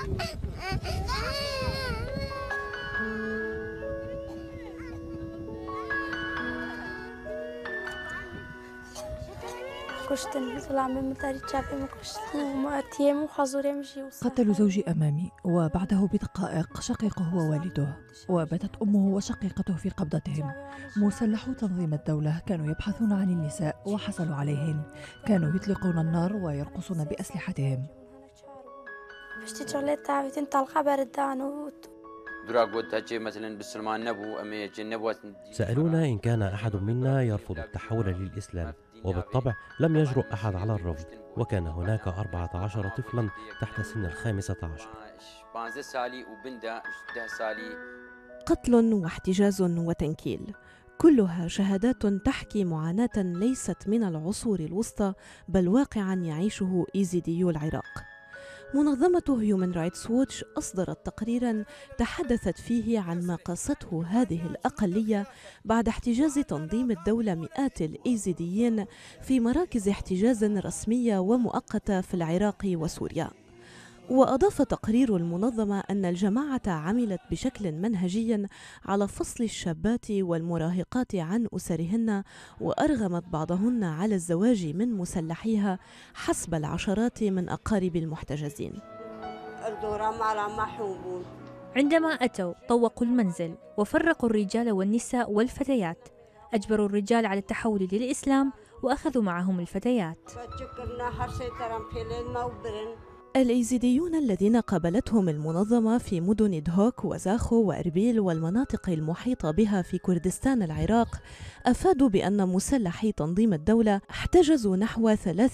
قتلوا زوجي أمامي، وبعده بدقائق شقيقه ووالده، وباتت أمه وشقيقته في قبضتهم. مسلحو تنظيم الدولة كانوا يبحثون عن النساء وحصلوا عليهن، كانوا يطلقون النار ويرقصون بأسلحتهم. سألونا إن كان أحد منا يرفض التحول للإسلام، وبالطبع لم يجرؤ أحد على الرفض، وكان هناك 14 طفلا تحت سن 15. قتل واحتجاز وتنكيل، كلها شهادات تحكي معاناة ليست من العصور الوسطى بل واقعا يعيشه إيزيديو العراق. منظمة هيومن رايتس ووتش أصدرت تقريرا تحدثت فيه عن ما قاسته هذه الأقلية بعد احتجاز تنظيم الدولة مئات الإيزيديين في مراكز احتجاز رسمية ومؤقتة في العراق وسوريا. وأضاف تقرير المنظمة أن الجماعة عملت بشكل منهجي على فصل الشابات والمراهقات عن أسرهن، وأرغمت بعضهن على الزواج من مسلحيها حسب العشرات من أقارب المحتجزين. عندما أتوا طوقوا المنزل وفرقوا الرجال والنساء والفتيات، أجبروا الرجال على التحول للإسلام وأخذوا معهم الفتيات. الإيزيديون الذين قابلتهم المنظمة في مدن دهوك وزاخو وإربيل والمناطق المحيطة بها في كردستان العراق أفادوا بأن مسلحي تنظيم الدولة احتجزوا نحو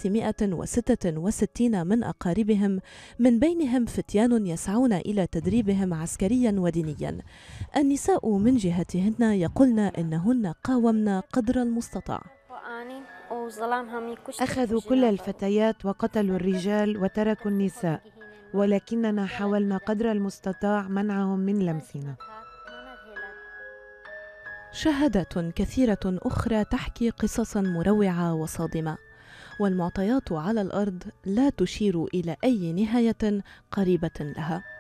366 من أقاربهم، من بينهم فتيان يسعون إلى تدريبهم عسكريا ودينيا. النساء من جهتهن يقولن إنهن قاومن قدر المستطاع. أخذوا كل الفتيات وقتلوا الرجال وتركوا النساء، ولكننا حاولنا قدر المستطاع منعهم من لمسنا. شهادات كثيرة أخرى تحكي قصصا مروعة وصادمة، والمعطيات على الأرض لا تشير إلى أي نهاية قريبة لها.